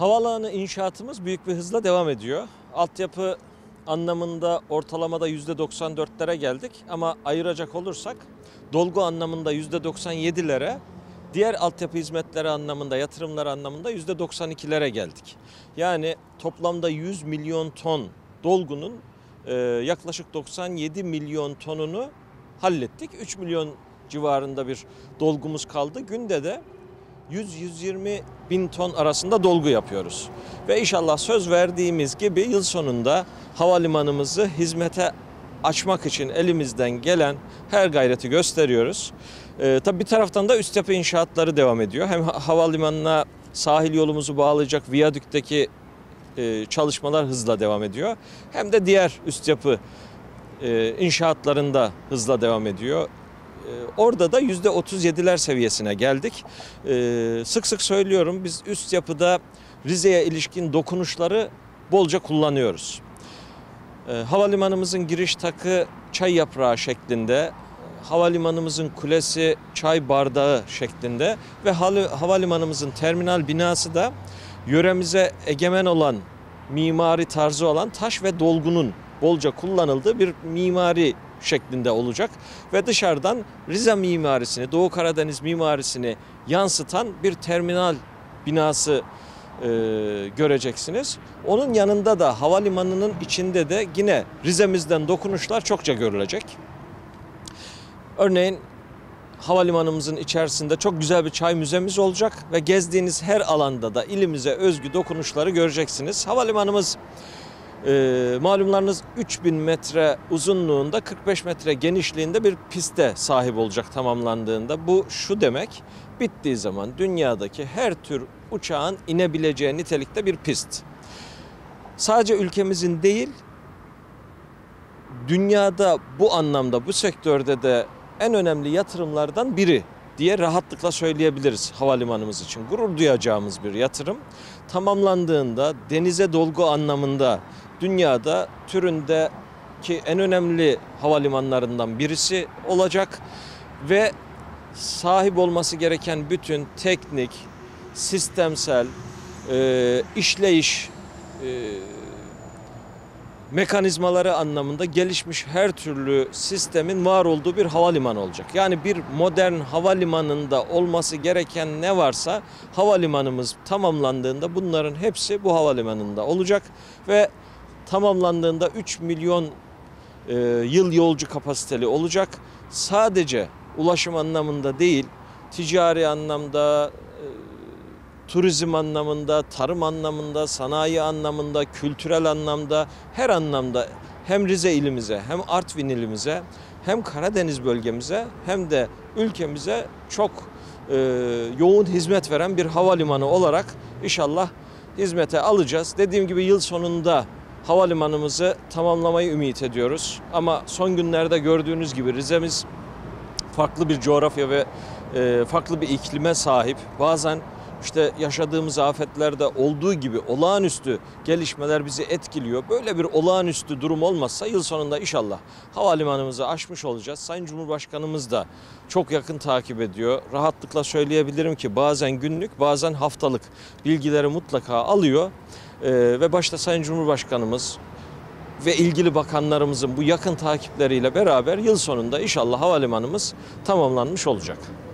Havaalanı inşaatımız büyük bir hızla devam ediyor. Altyapı anlamında ortalamada %94'lere geldik ama ayıracak olursak dolgu anlamında %97'lere, diğer altyapı hizmetleri anlamında, yatırımları anlamında %92'lere geldik. Yani toplamda 100 milyon ton dolgunun yaklaşık 97 milyon tonunu hallettik. 3 milyon civarında bir dolgumuz kaldı. Günde de 100-120 bin ton arasında dolgu yapıyoruz. Ve inşallah söz verdiğimiz gibi yıl sonunda havalimanımızı hizmete açmak için elimizden gelen her gayreti gösteriyoruz. Tabii bir taraftan da üst yapı inşaatları devam ediyor. Hem havalimanına sahil yolumuzu bağlayacak viyadükteki çalışmalar hızla devam ediyor. Hem de diğer üst yapı inşaatlarında hızla devam ediyor. Orada da %37'ler seviyesine geldik. Sık sık söylüyorum, biz üst yapıda Rize'ye ilişkin dokunuşları bolca kullanıyoruz. Havalimanımızın giriş takı çay yaprağı şeklinde, havalimanımızın kulesi çay bardağı şeklinde ve havalimanımızın terminal binası da yöremize egemen olan, mimari tarzı olan taş ve dolgunun bolca kullanıldığı bir mimari şeklinde olacak ve dışarıdan Rize mimarisini, Doğu Karadeniz mimarisini yansıtan bir terminal binası göreceksiniz. Onun yanında da havalimanının içinde de yine Rize'mizden dokunuşlar çokça görülecek. Örneğin havalimanımızın içerisinde çok güzel bir çay müzemiz olacak ve gezdiğiniz her alanda da ilimize özgü dokunuşları göreceksiniz. Havalimanımız malumlarınız 3000 metre uzunluğunda, 45 metre genişliğinde bir piste sahip olacak tamamlandığında. Bu şu demek, bittiği zaman dünyadaki her tür uçağın inebileceği nitelikte bir pist. Sadece ülkemizin değil, dünyada bu anlamda, bu sektörde de en önemli yatırımlardan biri diye rahatlıkla söyleyebiliriz havalimanımız için. Gurur duyacağımız bir yatırım. Tamamlandığında denize dolgu anlamında dünyada türündeki en önemli havalimanlarından birisi olacak ve sahip olması gereken bütün teknik, sistemsel, işleyiş mekanizmaları anlamında gelişmiş her türlü sistemin var olduğu bir havalimanı olacak. Yani bir modern havalimanında olması gereken ne varsa havalimanımız tamamlandığında bunların hepsi bu havalimanında olacak ve tamamlandığında 3 milyon yıl yolcu kapasiteli olacak. Sadece ulaşım anlamında değil, ticari anlamda, turizm anlamında, tarım anlamında, sanayi anlamında, kültürel anlamda, her anlamda hem Rize ilimize, hem Artvin ilimize, hem Karadeniz bölgemize, hem de ülkemize çok yoğun hizmet veren bir havalimanı olarak inşallah hizmete alacağız. Dediğim gibi yıl sonunda havalimanımızı tamamlamayı ümit ediyoruz. Ama son günlerde gördüğünüz gibi Rize'miz farklı bir coğrafya ve farklı bir iklime sahip. Bazen İşte yaşadığımız afetlerde olduğu gibi olağanüstü gelişmeler bizi etkiliyor. Böyle bir olağanüstü durum olmazsa yıl sonunda inşallah havalimanımızı aşmış olacağız. Sayın Cumhurbaşkanımız da çok yakın takip ediyor. Rahatlıkla söyleyebilirim ki bazen günlük, bazen haftalık bilgileri mutlaka alıyor. Ve başta Sayın Cumhurbaşkanımız ve ilgili bakanlarımızın bu yakın takipleriyle beraber yıl sonunda inşallah havalimanımız tamamlanmış olacak.